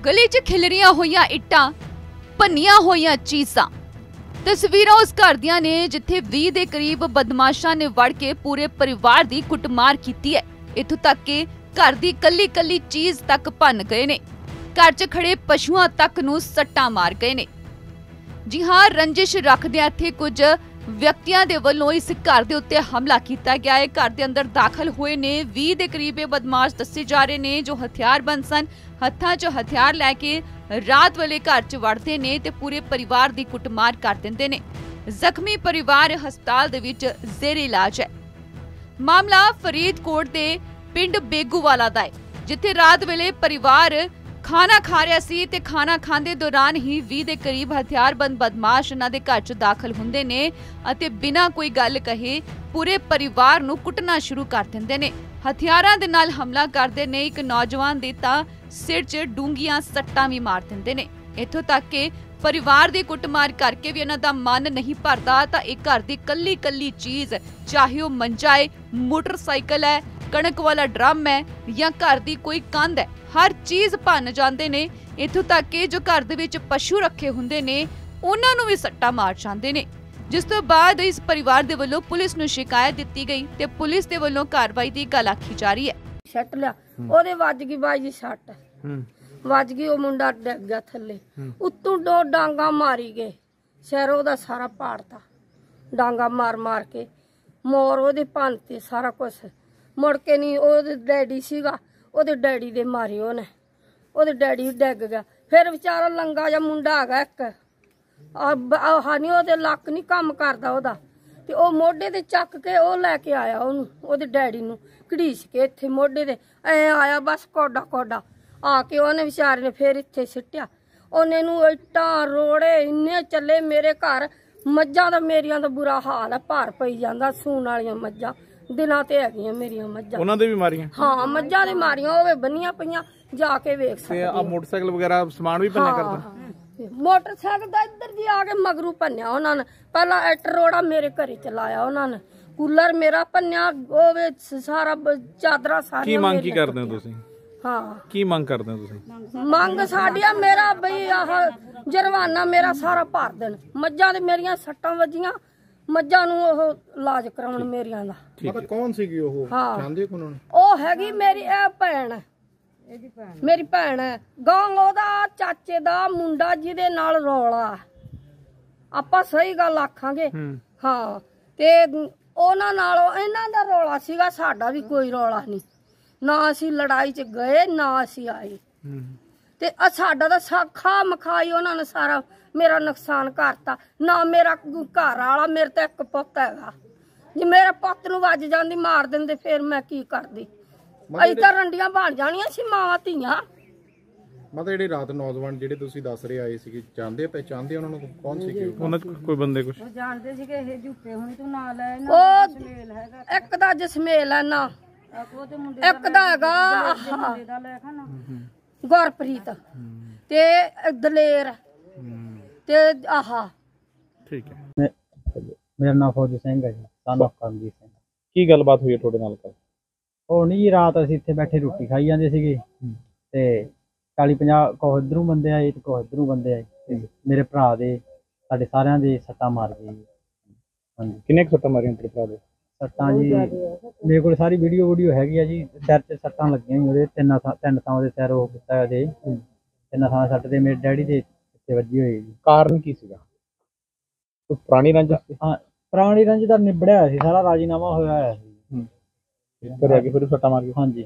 गली च खिलरियां होईयां इट्टां, भन्नियां होईयां चीज़ां। तस्वीरां उस घर दियां ने जिथे 20 ਦੇ करीब बदमाशां ने वड़ के पूरे परिवार दी कुटमार कीती है। इत्थों तक कि घर दी कल्ली कल्ली चीज़ तक भन्न गए ने। घर च खड़े पशुआं तक नूं सट्टां मार गए ने। जी हाँ, रंजिश रखदिआं इत्थे कुछ व्यक्तियों के वलों इस घर के उत्ते हमला किया गया है। घर के अंदर दाखिल हुए ने 20 के करीब बदमाश दसे जा रहे ने जो हथियारबंद सन। हत्थां 'च हथियार लैके रात वेले घर च वड़ते ने ते पूरे परिवार की कुटमार कर दिंदे ने। जख्मी परिवार हस्पताल दे विच जेरे इलाज है। मामला फरीदकोट के पिंड बेगूवाला दा है, जिथे रात वेले परिवार खाना खा रहा सी ते खाना खांदे दौरान ही 20 ਦੇ करीब हथियारबंद बदमाश उन्हां दे घर च दाखिल हुंदे ने अते बिना कोई गल कहे पूरे परिवार नूं कुटना शुरू कर दिंदे ने। हथियारां दे नाल हमला करदे ने। एक नौजवान दे तां सिर च डूंघियां सट्टां भी मार दिंदे ने। इत्थों तक कि परिवार दी कुटमार करके भी इन्हां दा मन नहीं भरदा तां एक घर दी कल्ली कल्ली चीज़, चाहे वो मंजा है, मोटरसाइकिल है, कणक वाला ड्रम है या घर दी कोई कंध है, हर चीज़ भन्न जांदे ने। इत्थों तक कि जो घर दे विच पशु रखे हुंदे ने उन्हां नूं भी सट्टा मार जांदे ने। जिस तो बाद इस परिवार दे वल्लों पुलिस नूं शिकायत दित्ती गई ते पुलिस दे वल्लों कार्रवाई दी गल आखी जा रही है। सट लिया ओदे वज गई बाई जी सट वज गई, ओ मुंडा डिग गया थल्ले, उत्तों दो डांगा मारी गए, सिर ओदा सारा पाड़ता, डांगा मार मार के मोर ओदे भनते सारा कुछ। मुड़ के नहीं ओदे डैडी सीगा, ओदे डैडी दे मारी ओने, ओदे डैडी डिग गया। फिर बेचारा लंगा जा मुंडा आ गया एक, हानी ओदे लक नहीं काम करदा ओदा, ते ओ मोढे ते चक के ओ लैके आया ओनू, ओदे डैडी नूं घड़ीस के इत्थे मोढे ते ऐ आया बस कोडा कोडा आके ओने बेचारे ने फिर इत्थे सिट्टिया। ओने नूं इट्टां रोड़े इन्ने चले मेरे घर। मज्जां दा मेरियां दा बुरा हाल है, भार पई जांदा। सूण वालियां मज्जां दिनां ते हैगियां मेरियां मज्जां। उन्हां दे भी मारियां? हाँ, मज्जां दे मारियां होवे बन्नियां पईयां, जाके वेख सकदे। ते आ मोटरसाइकिल वगैरह समान भी भन्ने करदा? मोटरसाइकिल दा इधर जी आके मगरू भन्निया उन्हां ने। पहला इट रोड़ा मेरे घरे च लाया उन्हां ने, कूलर मेरा भन्निया, ओवे सारा चादरां सारियां। की मंग की करदे हो तुसीं? हाँ, की मंग करदे हो तुसीं? मंग साडिया मेरा बई आह जरवाना मेरा सारा भर देन। मज्जां दे मेरियां सट्टां वजियां, मज्जां नूं ओह इलाज कराउण मेरियां दा। मतलब कौन सीगी ओह? जाणदे कोन ओनु? ओ हैगी मेरी ए भैण, मेरी भैण है। गांव ओदा चाचे दा मुंडा जिहदे नाल रौला, आपां सही गल आखांगे। हाँ, ते ओनां नाल इन्हां दा रौला सीगा, साडा भी कोई रौला नहीं। ना असी लड़ाई च गए ना असी आए, ते साडा दा खा मखाई उन्हां ने सारा मेरा नुकसान करता। ना मेरा घर वाला, मेरे ते एक पुत्त हैगा, जे मेरे पुत्त नूं वज जांदी मार दिंदे फिर मैं की करदी? असीं तां रंडियां बन जाणियां सी मावां धीआं। मतलब ਜਿਹੜੇ ਰਾਤ ਨੌਜਵਾਨ ਜਿਹੜੇ ਤੁਸੀਂ ਦੱਸ ਰਹੇ ਆਏ ਸੀਗੇ, ਜਾਣਦੇ ਪਹਿਚਾਣਦੇ ਉਹਨਾਂ ਨੂੰ? ਕੌਣ ਸੀਗੇ ਉਹਨਾਂ ਕੋਈ ਬੰਦੇ? ਕੁਝ ਜਾਣਦੇ ਸੀਗੇ ਇਹ ਝੂਠੇ ਹੁਣੀ ਤੂੰ ਨਾਲ ਹੈ ਨਾ? ਉਹ ਜਸਮੇਲ ਹੈਗਾ, ਇੱਕ ਦਾ ਜਸਮੇਲ ਹੈ ਨਾ, ਇੱਕ ਦਾ ਹੈਗਾ ਗੁਰਪ੍ਰੀਤ ਤੇ ਦਲੇਰ ਤੇ ਆਹਾ। ਠੀਕ ਹੈ। ਮੇਰਾ ਨਾਮ ਫੌਜੀ ਸਿੰਘ ਹੈ ਜੀ, ਸਾਨੂੰ ਕਰਮਜੀਤ ਸਿੰਘ। ਕੀ ਗੱਲਬਾਤ ਹੋਈ ਤੁਹਾਡੇ ਨਾਲ ਕੱਲ? ਉਹ ਨਹੀਂ ਜੀ, ਰਾਤ ਅਸੀਂ ਇੱਥੇ ਬੈਠੇ ਰੋਟੀ ਖਾਈ ਜਾਂਦੇ ਸੀਗੇ ਤੇ 40-50 ਕੋਹ ਇੱਧਰੋਂ ਬੰਦੇ ਆਏ ਤੇ ਕੋਹ ਇੱਧਰੋਂ ਬੰਦੇ ਆਏ ਤੇ ਮੇਰੇ ਭਰਾ ਦੇ ਸਾਡੇ ਸਾਰਿਆਂ ਦੇ ਸੱਟਾਂ ਮਾਰ ਗਏ ਜੀ। ਹਾਂਜੀ। ਕਿੰਨੇ ਕੁ ਸੱਟਾਂ ਮਾਰੀਆਂ ਤੇਰੇ ਭਰਾ ਦੇ? ਸੱਟਾਂ ਜੀ ਮੇਰੇ ਕੋਲ ਸਾਰੀ ਵੀਡੀਓ ਹੈਗੀ ਆ ਜੀ। ਸਿਰ 'ਚ ਸੱਟਾਂ ਲੱਗੀਆਂ ਜੀ ਉਹਦੇ, ਤਿੰਨ ਥਾਂ ਉਹਦੇ ਸਿਰ ਉਹ ਕੀਤਾ ਉਹਦੇ, ਤਿੰਨ ਥਾਂ ਸੱਟ ਤੇ ਮੇਰੇ ਡੈਡੀ ਦੇ ਉੱਤੇ ਵੱਜੀ ਹੋਈ ਜੀ। ਕਾਰਨ ਕੀ ਸੀਗਾ? ਕੋਈ ਪੁਰਾਣੀ ਰੰਜਿਸ਼ ਸੀ? ਹਾਂ, ਪੁਰਾਣੀ ਰੰਜਿਸ਼ ਦਾ ਨਿਬੜਿਆ ਹੋਇਆ ਸੀ, ਸਾਰਾ ਰਾਜੀਨਾਮਾ ਹੋਇਆ ਹੋਇਆ ਸੀ। ਘਰੇ ਆ ਕੇ ਫਿਰ ਸੱਟਾਂ ਮਾਰ ਗਏ? ਹਾਂਜੀ।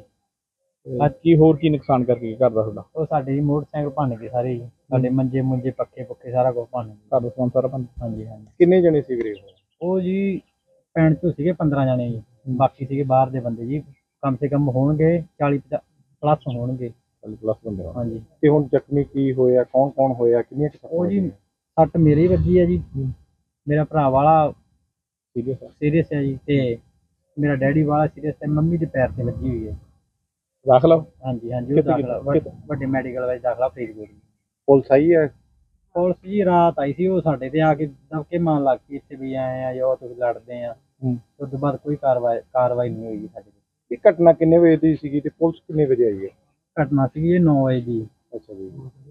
ਕੀ ਹੋਰ ਕੀ ਨੁਕਸਾਨ ਕਰਕੇ ਘਰ ਦਾ ਤੁਹਾਡਾ? ਉਹ ਸਾਡੇ ਜੀ ਮੋਟਰਸਾਈਕਲ ਭੰਨ ਗਏ ਸਾਰੇ ਜੀ, ਸਾਡੇ ਮੰਜੇ ਮੁੰਜੇ ਪੱਕੇ ਪੁੱਕੇ ਸਾਰਾ ਕੁਝ ਭੰਨ ਗਏ। ਘਰ ਦਾ ਸਮਾਨ ਸਾਰਾ ਭੰਨ? ਹਾਂਜੀ ਹਾਂਜੀ। ਕਿੰਨੇ ਜਣੇ ਸੀ ਵੀਰੇ? ਉਹ ਜੀ ਪਿੰਡ 'ਚੋਂ ਸੀਗੇ 15 ਜਣੇ ਜੀ, ਬਾਕੀ ਸੀਗੇ ਬਾਹਰ ਦੇ ਬੰਦੇ ਜੀ। ਕਮ ਸੇ ਕਮ ਹੋਣਗੇ 40-50 ਪਲੱਸ ਹੋਣਗੇ। 40 ਪਲੱਸ ਬੰਦੇ? ਹਾਂਜੀ। ਤੇ ਹੁਣ ਜ਼ਖਮੀ ਕੀ ਹੋਇਆ, ਕੌਣ ਕੌਣ ਹੋਇਆ, ਕਿੰਨੀਆਂ? ਉਹ ਜੀ ਸੱਟ ਮੇਰੀ ਹੀ ਵੱਜੀ ਹੈ ਜੀ, ਮੇਰਾ ਭਰਾ ਵਾਲਾ ਸੀਰੀਅਸ ਹੈ ਜੀ, ਤੇ ਮੇਰਾ ਡੈਡੀ ਵਾਲਾ ਸੀਰੀਅਸ ਹੈ। ਮੰਮੀ ਦੇ ਪੈਰ ਤੇ ਵੱਜੀ ਹੋਈ ਹੈ। ਦਾਖਲਾ? ਹਾਂਜੀ ਹਾਂਜੀ, ਉਹ ਦਾਖਲਾ ਵੱਡੇ ਮੈਡੀਕਲ ਵਿੱਚ ਦਾਖਲਾ ਫਰੀਦਕੋਟ। ਪੁਲਿਸ ਆਈ ਹੈ? ਪੁਲਿਸ ਜੀ ਰਾਤ ਆਈ ਸੀ, ਉਹ ਸਾਡੇ ਤੇ ਆ ਕੇ ਦਬਕੇ ਮਾਰਨ ਲੱਗ ਪਈ ਇੱਥੇ ਵੀ ਆਏ ਆ ਜੋ ਤੁਸੀਂ ਲੜਦੇ ਆ। ਉਸ ਤੋਂ ਬਾਅਦ ਕੋਈ ਕਾਰਵਾਈ ਨਹੀਂ ਹੋਈ ਸਾਡੇ ਤੇ। ਇਹ ਘਟਨਾ ਕਿੰਨੇ ਵਜੇ ਦੀ ਸੀਗੀ ਤੇ ਪੁਲਿਸ ਕਿੰਨੇ ਵਜੇ ਆਈ ਹੈ? ਘਟਨਾ ਸੀਗੀ 9 ਵਜੇ ਦੀ। ਅੱਛਾ ਜੀ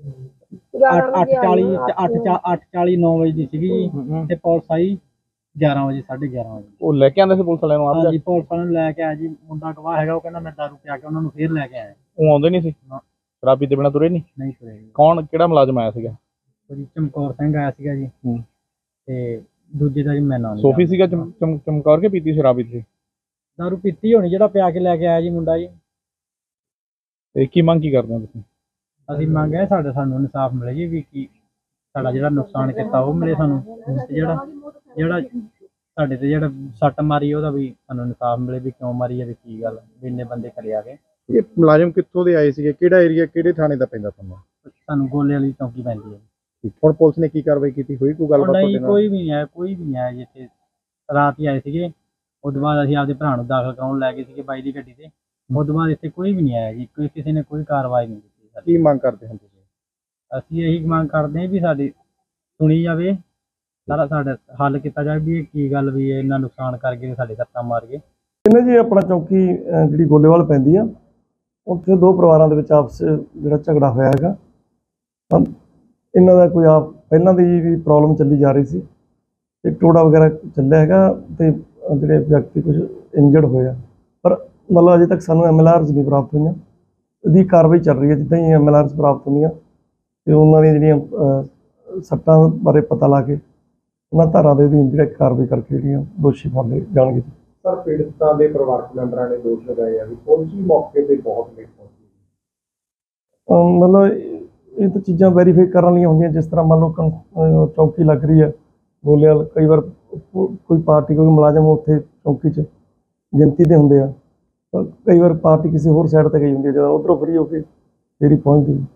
8:40 8:40 9 ਵਜੇ ਦੀ ਸੀਗੀ ਜੀ ਤੇ ਪੁਲਿਸ ਆਈ 11 ਵਜੇ 11:30 ਵਜੇ। ਉਹ ਲੈ ਕੇ ਆਂਦੇ ਸੀ ਪੁਲਿਸ ਵਾਲਿਆਂ ਨੂੰ ਆਪ? ਹਾਂਜੀ ਪੁਲਿਸ ਵਾਲਿਆਂ ਨੂੰ ਲੈ ਕੇ ਆਇਆ ਜੀ, ਮੁੰਡਾ ਗਵਾਹ ਹੈਗਾ, ਉਹ ਕਹਿੰਦਾ ਮੈਂ ਦਾਰੂ ਪਿਆ ਕੇ ਉਹਨਾਂ ਨੂੰ ਫੇਰ ਲੈ ਕੇ ਆਇਆ। ਉਹ ਆਉਂਦੇ ਨਹੀਂ ਸੀ? ਸ਼ਰਾਬ ਪੀਤੇ ਬਿਨਾਂ ਤੁਰੇ ਨਹੀਂ? ਨਹੀਂ ਤੁਰੇ ਜੀ। ਕੌਣ ਕਿਹੜਾ ਮੁਲਾਜ਼ਮ ਆਇਆ ਸੀਗਾ? ਜੀ ਚਮਕੌਰ ਸਿੰਘ ਆਇਆ ਸੀਗਾ ਜੀ ਤੇ ਦੂਜੇ ਦਾ ਜੀ ਮੈਂ ਨਾਂ ਨਹੀਂ ਸੋਫੀ ਸੀਗਾ ਚਮਕੌਰ ਕੇ ਪੀਤੀ ਸ਼ਰਾਬ ਪੀਤੀ? ਦਾਰੂ ਪੀਤੀ ਹੋਣੀ ਜਿਹੜਾ ਪਿਆ ਕੇ ਲੈ ਕੇ ਆਇਆ ਜੀ ਮੁੰਡਾ ਜੀ। ਤੇ ਕੀ ਮੰਗ ਕੀ ਕਰਦੇ ਹੋ ਤੁਸੀਂ? ਅਸੀਂ ਮੰਗ ਹੈ ਸਾਨੂੰ ਇਨਸਾਫ ਮਿਲੇ ਜੀ, ਵੀ ਕੀ ਸਾਡਾ ਜਿਹੜਾ ਨੁਕਸਾਨ ਕੀਤਾ ਉਹ ਮਿਲੇ ਸਾਨੂੰ, ਤੇ ਜਿਹੜਾ ਸਾਡੇ ਤੇ ਜਿਹੜਾ ਸੱਟ ਮਾਰੀ ਉਹਦਾ ਵੀ ਸਾਨੂੰ ਇਨਸਾਫ ਮਿਲੇ, ਵੀ ਕਿਉਂ ਮਾਰੀ ਹੈ, ਵੀ ਕੀ ਗੱਲ, ਵੀ ਇੰਨੇ ਬੰਦੇ ਘਰੇ ਆ ਗਏ। ਇਹ ਮੁਲਾਜ਼ਮ ਕਿੱਥੋਂ ਦੇ ਆਏ ਸੀਗੇ, ਕਿਹੜਾ ਏਰੀਆ, ਕਿਹੜੇ ਥਾਣੇ ਦਾ ਪੈਂਦਾ ਤੁਹਾਨੂੰ? ਸਾਨੂੰ ਗੋਲੇ ਵਾਲੀ ਚੌਂਕੀ ਪੈਂਦੀ ਹੈ। ਹੁਣ ਪੁਲਿਸ ਨੇ ਕੀ ਕਾਰਵਾਈ ਕੀਤੀ, ਹੋਈ ਕੋਈ ਗੱਲਬਾਤ ਨਹੀਂ ਤੁਹਾਡੇ ਨਾਲ? ਕੋਈ ਵੀ ਨਹੀਂ ਆਇਆ ਜੀ ਇੱਥੇ, ਰਾਤ ਹੀ ਆਏ ਸੀਗੇ। ਉਸ ਤੋਂ ਬਾਅਦ ਅਸੀਂ ਆਪਦੇ ਭਰਾ ਨੂੰ ਦਾਖਲ ਕਰਾਉਣ ਲੈ ਗਏ ਸੀਗੇ ਬਾਈ ਦੀ ਗੱਡੀ ਤੇ। ਉਸ ਤੋਂ ਬਾਅਦ ਇੱਥੇ ਕੋਈ ਵੀ ਨਹੀਂ ਆਇਆ ਜੀ, ਕਿਸੇ ਨੇ ਕੋਈ ਕਾਰਵਾਈ ਨਹੀਂ ਕੀਤੀ ਸਾਡੀ। ਕੀ ਮੰਗ ਕਰਦੇ ਹੋ ਤੁਸੀਂ? ਅਸੀਂ ਇਹੀ ਮੰਗ ਕਰਦੇ ਹਾਂ ਵੀ ਸਾਡੀ ਸੁਣੀ ਜਾਵੇ, ਸਾਡਾ ਹੱਲ ਕੀਤਾ ਜਾਵੇ, ਵੀ ਇਹ ਕੀ ਗੱਲ, ਵੀ ਇਹ ਇੰਨਾ ਨੁਕਸਾਨ ਕਰ ਗਏ, ਸਾਡੇ ਸੱਟਾਂ ਮਾਰ ਗਏ। ਇਹਨੇ ਜੀ ਆਪਣਾ ਚੌਂਕੀ ਜਿਹੜੀ ਗੋਲੇਵਾਲ ਪੈਂਦੀ ਆ, ਉੱਥੇ ਦੋ ਪਰਿਵਾਰਾਂ ਦੇ ਵਿੱਚ ਆਪਸ ਜਿਹੜਾ ਝਗੜਾ ਹੋਇਆ ਹੈਗਾ। ਤਾਂ ਇਹਨਾਂ ਦਾ ਕੋਈ ਪਹਿਲਾਂ ਦੀ ਵੀ ਪ੍ਰੋਬਲਮ ਚੱਲੀ ਜਾ ਰਹੀ ਸੀ, ਤੇ ਟੋੜਾ ਵਗੈਰਾ ਚੱਲਿਆ ਹੈਗਾ, ਤੇ ਜਿਹੜੇ ਵਿਅਕਤੀ ਕੁਝ ਇੰਜਰਡ ਹੋਏ ਆ, ਪਰ ਮਤਲਬ ਅਜੇ ਤੱਕ ਸਾਨੂੰ MLRs ਨਹੀਂ ਪ੍ਰਾਪਤ ਹੋਈਆਂ। ਇਹਦੀ ਕਾਰਵਾਈ ਚੱਲ ਰਹੀ ਹੈ, ਜਿੱਦਾਂ ਹੀ MLRs ਪ੍ਰਾਪਤ ਹੁੰਦੀਆਂ ਤੇ ਉਹਨਾਂ ਦੀਆਂ ਜਿਹੜੀਆਂ ਸੱਟਾਂ ਬਾਰੇ ਪਤਾ ਲਾ ਕੇ ਉਹਨਾਂ ਧਾਰਾ ਦੇ ਅਧੀਨ ਜਿਹੜਾ ਕਾਰਵਾਈ ਕਰਕੇ ਜਿਹੜੀਆਂ ਦੋਸ਼ੀ ਫੜ ਲਏ ਜਾਣਗੇ। ਸਰ ਪੀੜਤਾਂ ਦੇ ਪਰਿਵਾਰਕ ਮੈਂਬਰਾਂ ਨੇ ਦੋਸ਼ ਲਗਾਏ ਆ ਵੀ ਪੁਲਿਸ ਵੀ ਮੌਕੇ ਤੇ ਬਹੁਤ ਲੇਟ ਪਹੁੰਚੀ। ਮਤਲਬ ਇਹ ਤਾਂ ਚੀਜ਼ਾਂ ਵੈਰੀਫਾਈ ਕਰਨ ਵਾਲੀਆਂ ਹੁੰਦੀਆਂ, ਜਿਸ ਤਰ੍ਹਾਂ ਮੰਨ ਲਓ ਚੌਕੀ ਲੱਗ ਰਹੀ ਹੈ ਗੋਲੇਵਾਲ, ਕਈ ਵਾਰ ਕੋਈ ਪਾਰਟੀ ਕੋਈ ਮੁਲਾਜ਼ਮ ਉੱਥੇ ਚੌਕੀ 'ਚ ਗਿਣਤੀ ਦੇ ਹੁੰਦੇ ਆ, ਕਈ ਵਾਰ ਪਾਰਟੀ ਕਿਸੇ ਹੋਰ ਸਾਈਡ 'ਤੇ ਗਈ ਹੁੰਦੀ ਹੈ, ਜਦੋਂ ਉੱਧਰੋਂ ਫਰੀ ਹੋ ਕੇ ਜਿਹੜੀ ਪਹੁੰਚਦੀ।